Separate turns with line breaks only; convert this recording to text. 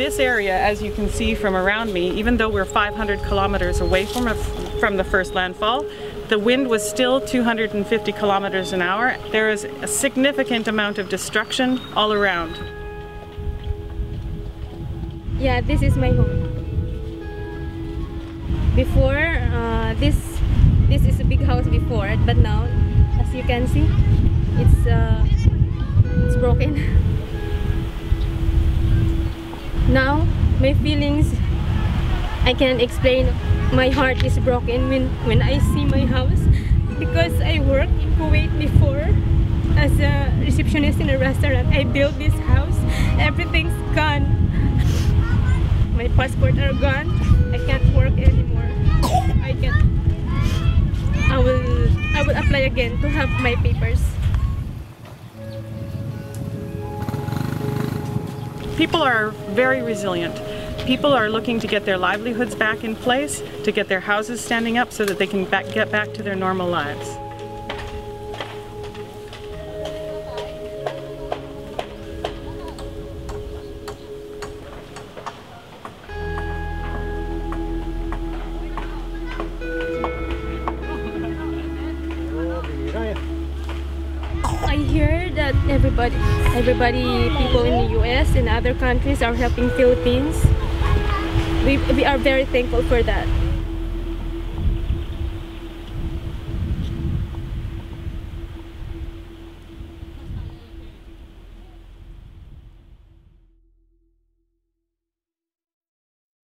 This area, as you can see from around me, even though we're 500 kilometers away from the first landfall, the wind was still 250 kilometers an hour. There is a significant amount of destruction all around.
Yeah, this is my home. Before, this is a big house before, but now, as you can see, it's broken. Now, my feelings, I can't explain. My heart is broken when I see my house, because I worked in Kuwait before as a receptionist in a restaurant. I built this house. Everything's gone. My passport are gone. I can't work anymore. I will apply again to have my papers.
People are very resilient. People are looking to get their livelihoods back in place, to get their houses standing up so that they can get back to their normal lives.
I hear that everybody, people in the US and other countries are helping Philippines. We are very thankful for that.